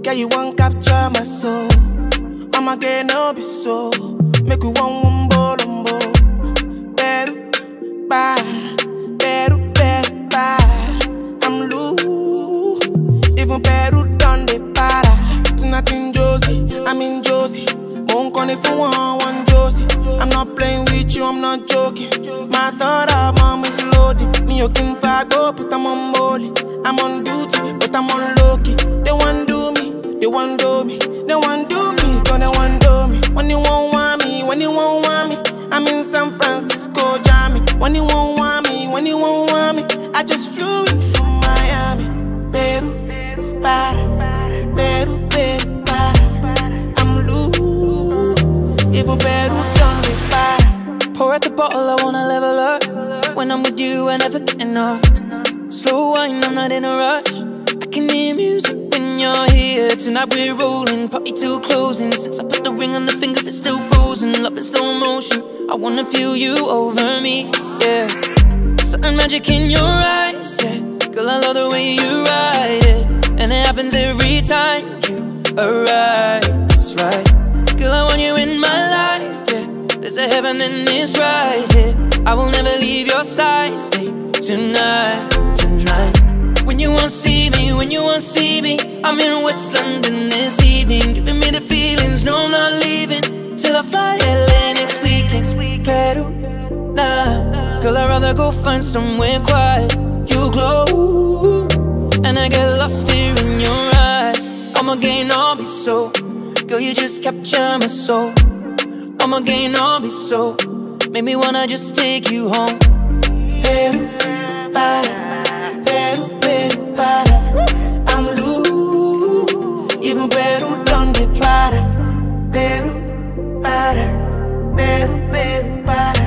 Girl, you won't capture my soul. I'ma get no be so. Make we one bolombo. Peru, bye. Peru, Peru, bye. I'm loose. Even Peru done the para. Tonight in Josie, I'm in Josie. Won't call it for one Josie. I'm not playing with you, I'm not joking. My thought of mom is loaded. Me, you can fight, but I'm on molly. I'm on duty, but I'm on low-key. They want do me, they want do me. They want do me, cause they want do me. When you won't want me, when you won't want me, I'm in San Francisco, Jammy. When you won't want me, when you won't want me, I just flew in from Miami. Peru, para, Peru, Peru, para. I'm loose, even Peru done me para. Pour out the bottle, I wanna level up. When I'm with you, I never get enough. Slow wine, I'm not in a rush. I can hear music when you're here. Tonight we're rolling, party till closing. Since I put the ring on the finger, it's still frozen. Love in slow motion, I wanna feel you over me, yeah. Certain magic in your eyes, yeah. Girl, I love the way you ride it. And it happens every time you arrive, that's right. Girl, I want you in my life, yeah. There's a heaven and it's right here. I will never leave your side, stay tonight. When you won't see me, when you won't see me, I'm in West London this evening, giving me the feelings, no I'm not leaving till I fly LA next weekend. Peru, nah, girl I'd rather go find somewhere quiet. You glow, and I get lost here in your eyes. I'ma gain all be so, girl you just capture my soul. I'ma gain all be so, make me wanna just take you home. Peru, para, Peru, Peru, para. I'm loose, even Peru done the para. Peru, para, Peru, Peru, para.